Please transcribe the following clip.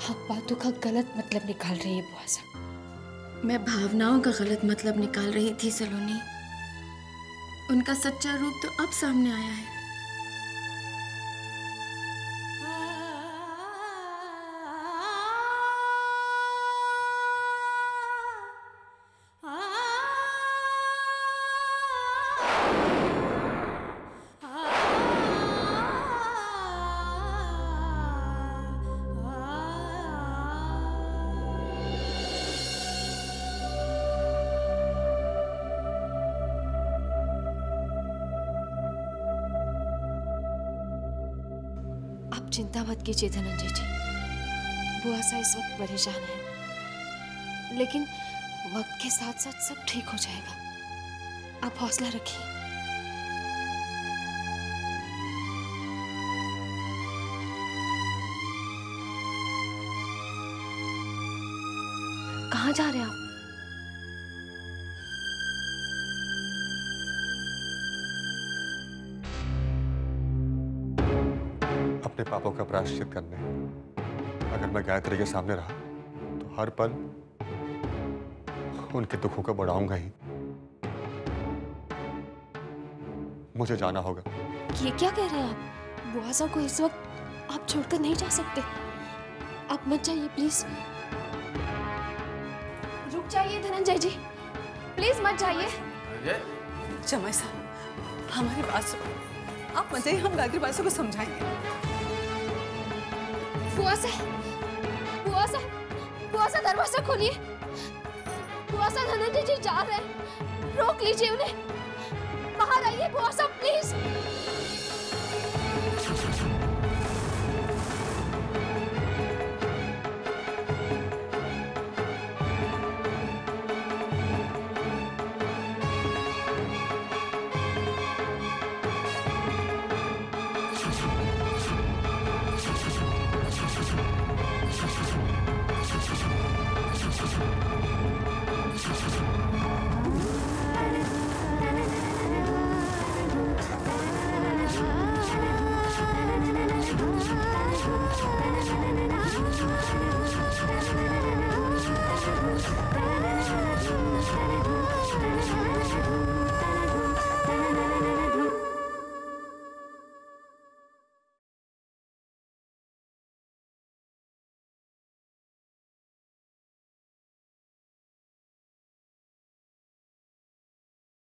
आप बातों का गलत मतलब निकाल रही है बुआ साहब। मैं भावनाओं का गलत मतलब निकाल रही थी सलोनी। उनका सच्चा रूप तो अब सामने आया है। आप चिंता मत कीजिए धनंजय जी, बुआ साहब इस वक्त परेशान है, लेकिन वक्त के साथ साथ सब ठीक हो जाएगा। आप हौसला रखिए। कहाँ जा रहे हैं आप? अपने पापों का प्रायश्चित करने। अगर मैं गायत्री के सामने रहा तो हर पल उनके दुखों को बढ़ाऊंगा ही। मुझे जाना होगा। ये क्या कह रहे हैं आप? बुआ साहब को इस वक्त आप छोड़कर नहीं जा सकते। आप मत जाइए प्लीज। रुक जाइए धनंजय जी, प्लीज मत जाइए। जमाई साहब, हमारी बात सुनो। आप मत जाइए, हम गायत्री बासु को समझाएंगे। बुआ साहब, बुआ साहब, बुआ साहब दरवाजा खोलिए। बुआ साहब धनंजय जी जा रहे हैं, रोक लीजिए उन्हें। बाहर आइए बुआ साहब प्लीज।